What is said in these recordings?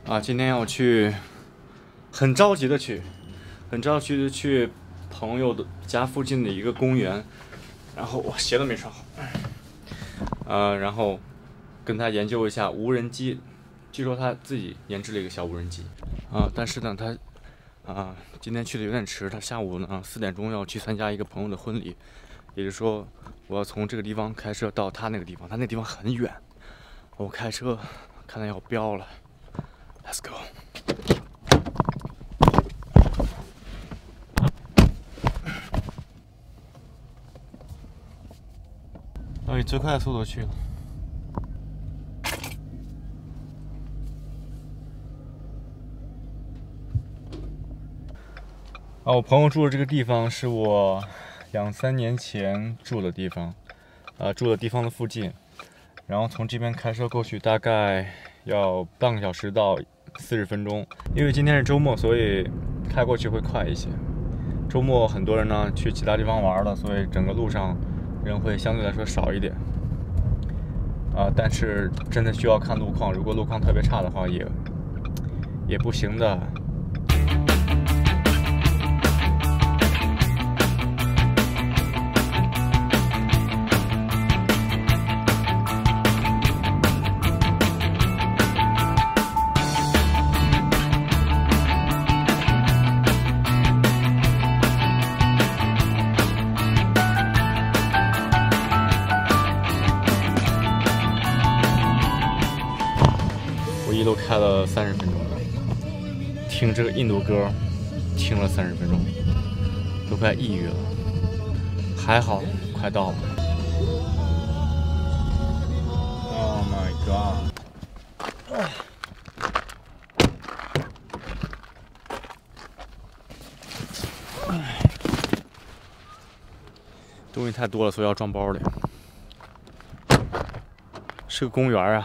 啊，今天要去，很着急的去朋友的家附近的一个公园，然后我鞋都没穿好，然后跟他研究一下无人机，据说他自己研制了一个小无人机，但是呢他今天去的有点迟，他下午呢4点钟要去参加一个朋友的婚礼，也就是说我要从这个地方开车到他那个地方，他那个地方很远，我开车看他要飙了 ，Let's go。以最快的速度去了。我朋友住的这个地方是我2、3年前住的地方，住的地方的附近。然后从这边开车过去大概要半个小时到40分钟。因为今天是周末，所以开过去会快一些。周末很多人呢去其他地方玩了，所以整个路上人会相对来说少一点。但是真的需要看路况，如果路况特别差的话，也不行的。一路开了30分钟，听这个印度歌，听了30分钟，都快抑郁了。还好，快到了。Oh my god！ 东西太多了，所以要装包里。是个公园啊。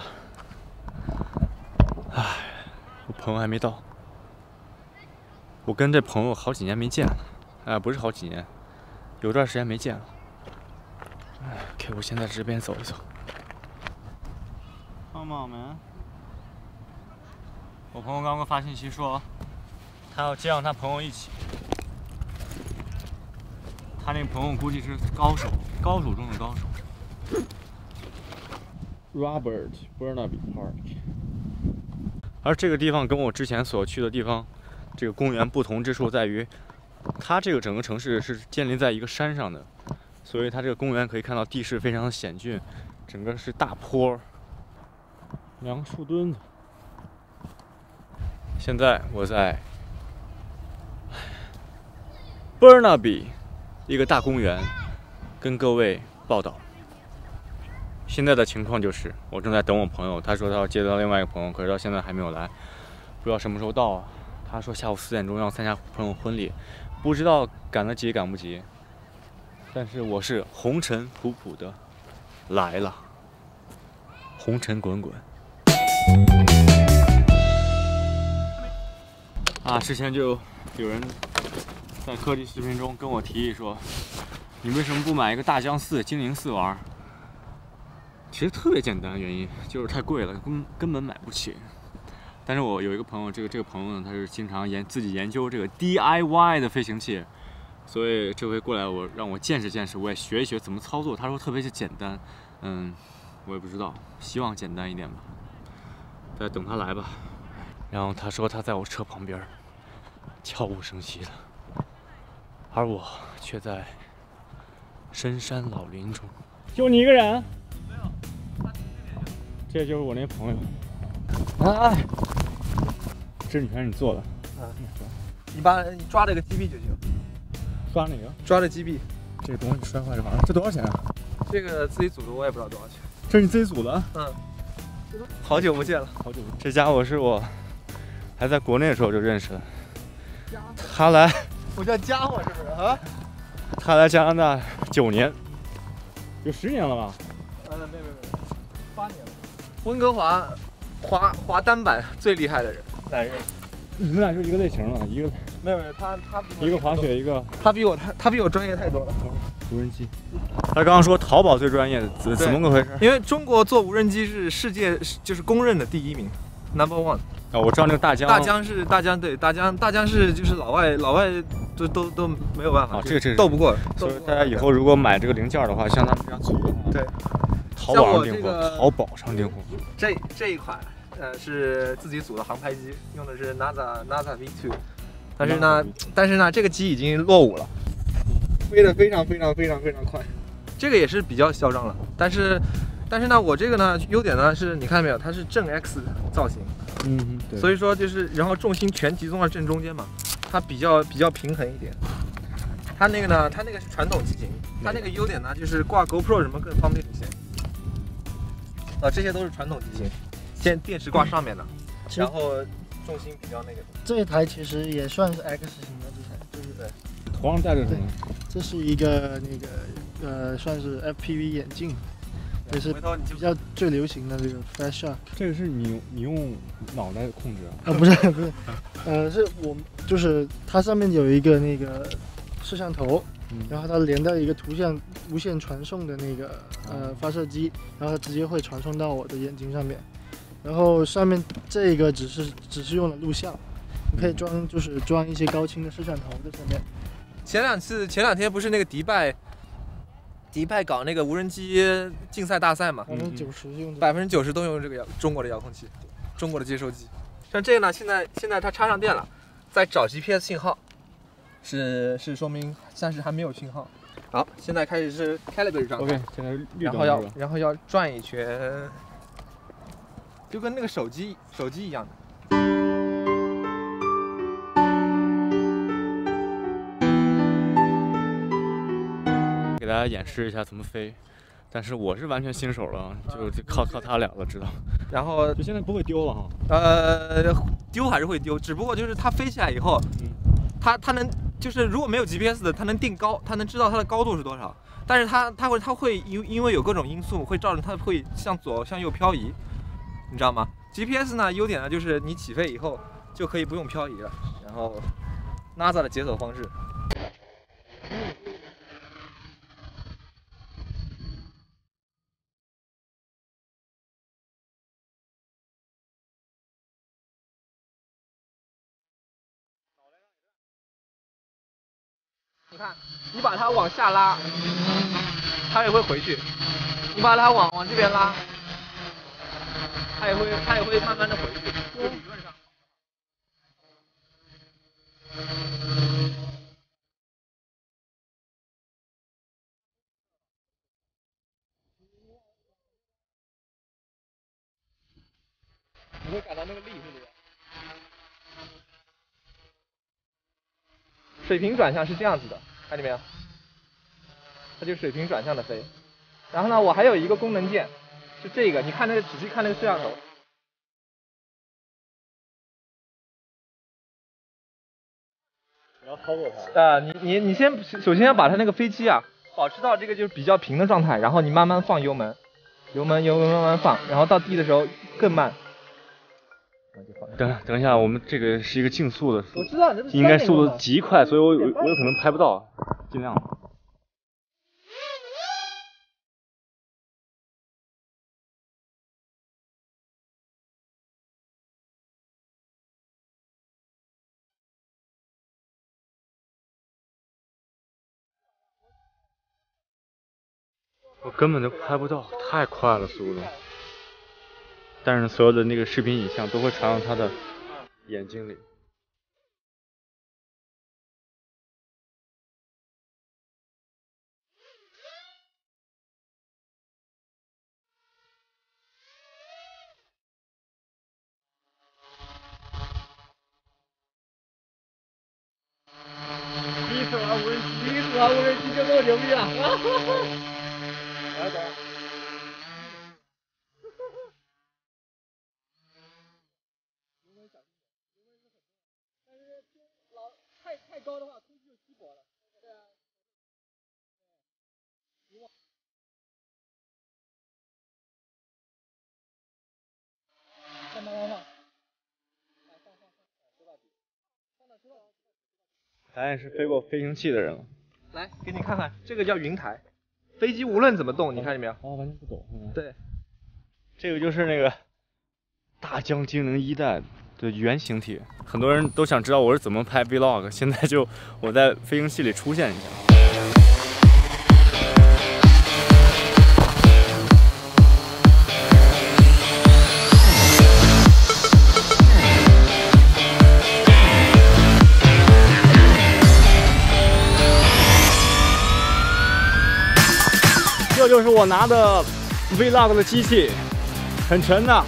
我朋友还没到，我跟这朋友好几年没见了，不是好几年，有段时间没见了。OK， 我现在这边走一走。Come on man！ 我朋友刚刚发信息说，他要接上他朋友一起。他那个朋友估计是高手，高手中的高手。Robert Burnaby Park。而这个地方跟我之前所去的地方，这个公园不同之处在于，它这个整个城市是建立在一个山上的，所以它这个公园可以看到地势非常的险峻，整个是大坡，2个树墩子。现在我在 Burnaby 一个大公园，跟各位报道。现在的情况就是，我正在等我朋友，他说他要接到另外一个朋友，可是到现在还没有来，不知道什么时候到啊。他说下午4点钟要参加朋友婚礼，不知道赶得及赶不及。但是我是红尘仆仆的来了，红尘滚滚。之前就有人在科技视频中跟我提议说，你为什么不买一个大江4、精灵4玩？其实特别简单，原因就是太贵了，根本买不起。但是我有一个朋友，这个朋友呢，他是经常自己研究这个 DIY 的飞行器，所以这回过来让我见识见识，我也学一学怎么操作。他说特别简单，我也不知道，希望简单一点吧。再等他来吧。然后他说他在我车旁边，悄无声息的，而我却在深山老林中。就你一个人？这就是我那朋友。这是你做的。 你抓这个击臂就行。 抓哪个？ 抓这击臂。 这个东西摔坏这玩意儿，这多少钱啊？ 这个自己组的，我也不知道多少钱。 这是你自己组的？ 好久不见了， 好久不见。这家伙是我还在国内的时候就认识的。他来， 我叫家伙是不是啊？ 他来加拿大9年，有10年了吧？ 没8年了。温哥华滑单板最厉害的人，男人。 你们俩是一个类型了，一个没有他一个滑雪，一个他比我专业太多了。 无人机。他刚刚说淘宝最专业的，怎么个回事？ 因为中国做无人机是世界就是公认的第1名 ，No.1。 啊，我知道那个大疆。 对，大疆是就是老外都没有办法， 这个斗不过。 所以大家以后如果买这个零件的话，像他们这样组的话， 对， 淘宝上订货，淘宝上订货。 这一款是自己组的航拍机，用的是 NASA V2，但是呢这个机已经落伍了，飞得非常快。这个也是比较嚣张了，但是呢，我这个呢优点呢是你看到没有，它是正 X 造型， 对， 所以说就是然后重心全集中在正中间嘛，它比较平衡一点。它那个是传统机型，它那个优点呢就是挂 GoPro 什么更方便一些。这些都是传统机型，电池挂上面的，然后重心比较那个。 这一台其实也算是 X 型的，这台对不对？ 头上戴着什么？ 这是一个算是 FPV 眼镜，也是比较最流行的这个 Fast Shark。 这个是你用脑袋控制啊？ 不是，是就是它上面有一个那个摄像头，然后它连到一个图像无线传送的那个发射机，然后它直接会传送到我的眼睛上面。然后上面这个只是用了录像，你可以装一些高清的摄像头在上面。 前两天不是那个迪拜搞那个无人机竞赛大赛嘛，90%都用这个中国的遥控器，中国的接收机。像这个呢，现在它插上电了，在找 GPS 信号，是说明暂时还没有信号。好，现在开始是 calibrate 状态 ，OK， 现在绿灯然后要转一圈，就跟那个手机一样的。 给大家演示一下怎么飞，但是我是完全新手了，就靠他俩了，知道。 然后就现在不会丢了哈。 丢还是会丢，只不过就是它飞起来以后，它能就是如果没有 GPS 的，它能定高，它能知道它的高度是多少。但是它会因为有各种因素会造成它会向左向右漂移，你知道吗 ？GPS 呢优点呢就是你起飞以后就可以不用漂移了。然后 NASA 的解锁方式。你看，你把它往下拉，它也会回去；你把它往这边拉，它也会慢慢的回去。理论上。你会感到那个力，是不是？水平转向是这样子的，看见没有？它就水平转向的飞。然后呢，我还有一个功能键，是这个，你看那个，仔细看那个摄像头。 你要操作它。 你首先要把它那个飞机啊，保持到这个就是比较平的状态，然后你慢慢放油门慢慢放，然后到低的时候更慢。 等一下，我们这个是一个竞速的， 我知道， 应该速度极快，所以我有可能拍不到，尽量。我根本就拍不到，太快了速度。但是所有的那个视频影像都会传到他的眼睛里。第一次玩无人机就这么牛逼了！来走。太高的话，空气就稀薄了。对啊。再慢慢放。放，收到底。放到收到底。咱也是飞过飞行器的人了。 来，给你看看，这个叫云台。飞机无论怎么动，你看见没有？ 完全不懂。 对。 这个就是那个大疆精灵1代对，圆形体。很多人都想知道我是怎么拍 vlog， 现在就我在飞行器里出现一下。这就是我拿的 vlog 的机器，很沉的。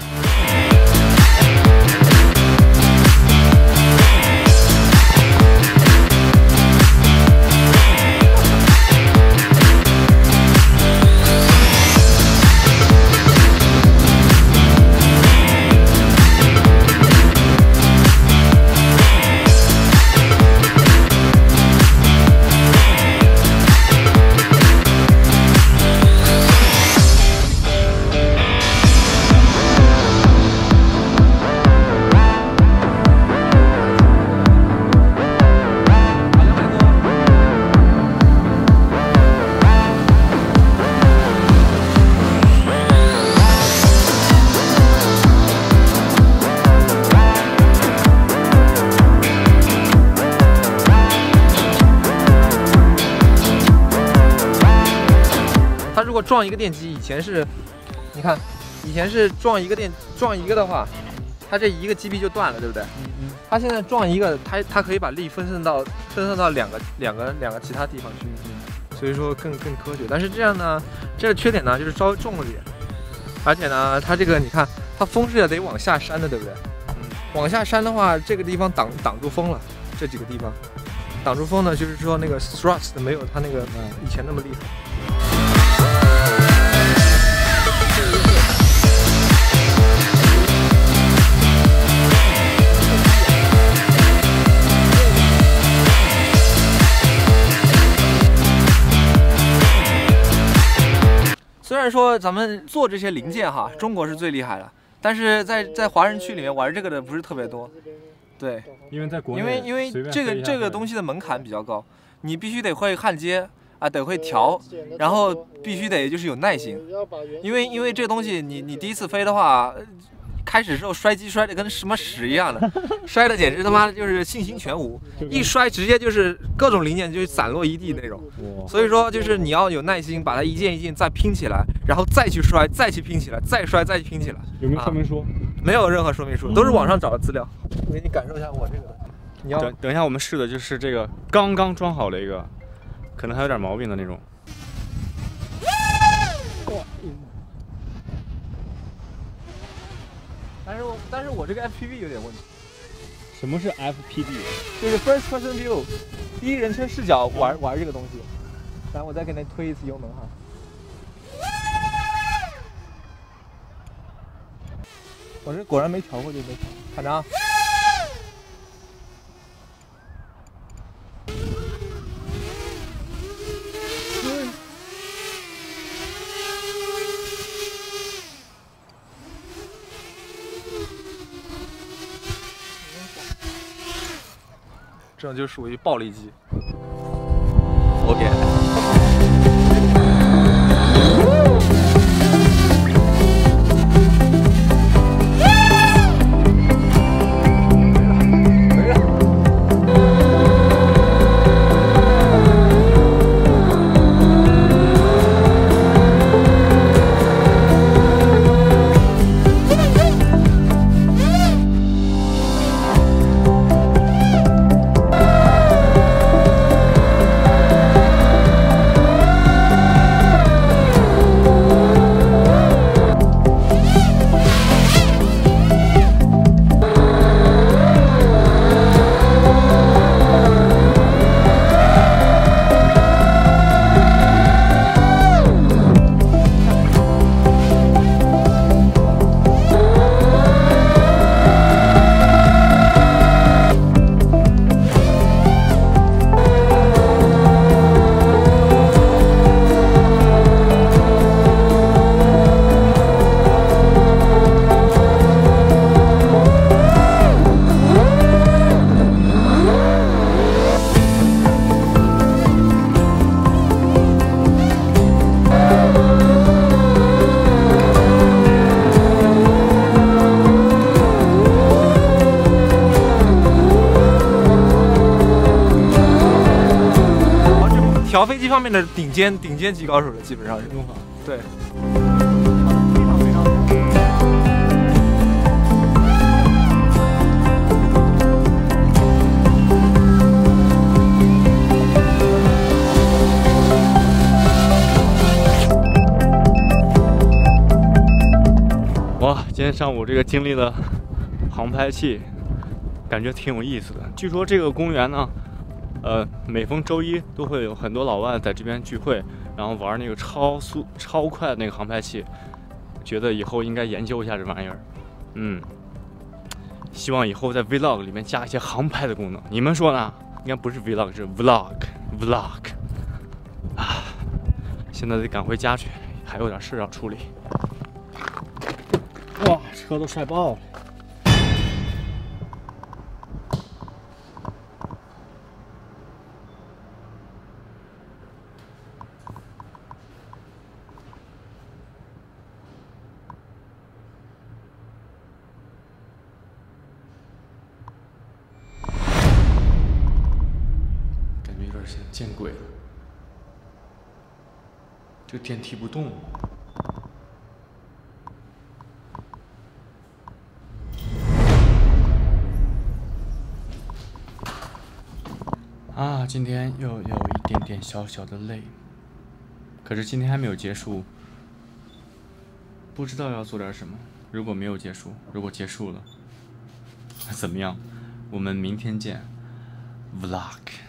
它如果撞一个电机，以前是，你看，以前是撞一个的话，它这一个机臂就断了，对不对？它现在撞一个，它可以把力分散到两个其他地方去，所以说更科学。但是这样呢，这个缺点呢就是稍微重了点，而且呢，它这个你看，它风是要得往下扇的，对不对？往下扇的话，这个地方挡住风了，这几个地方挡住风呢，就是说那个 thrust 没有它那个以前那么厉害。虽然说咱们做这些零件哈，中国是最厉害的，但是在华人区里面玩这个的不是特别多。对， 因为在国内， 因为这个东西的门槛比较高，你必须得会焊接啊，得会调，然后必须得就是有耐心，因为这个东西你第一次飞的话，开始时候摔机摔的跟什么屎一样的，摔的简直他妈就是信心全无，一摔直接就是各种零件就散落一地那种。所以说就是你要有耐心，把它一件一件再拼起来，然后再去摔，再去拼起来，再摔，再去拼起来。 有没有说明书？ 没有任何说明书，都是网上找的资料。我给你感受一下我这个的。你要等一下，我们试的就是这个刚刚装好的一个，可能还有点毛病的那种。 但是我这个 FPV 有点问题。 什么是 FPV？ 就是 First Person View， 第一人称视角玩这个东西。来，我再给你推一次油门哈。我这果然没调过就没调，看着啊。这种就属于暴力机。OK。 调飞机方面的顶尖级高手了，基本上是。对。 哇，今天上午这个经历了航拍器，感觉挺有意思的。据说这个公园呢，每逢周一都会有很多老外在这边聚会，然后玩那个超快的那个航拍器。觉得以后应该研究一下这玩意儿。希望以后在 Vlog 里面加一些航拍的功能。你们说呢？应该不是 Vlog， 是 Vlog。啊，现在得赶回家去，还有点事要处理。哇，车都晒爆了。感觉有点像见鬼了，这个电梯不动。啊，今天又有一点点小小的累，可是今天还没有结束，不知道要做点什么。如果没有结束，如果结束了，怎么样？我们明天见 ，Vlog。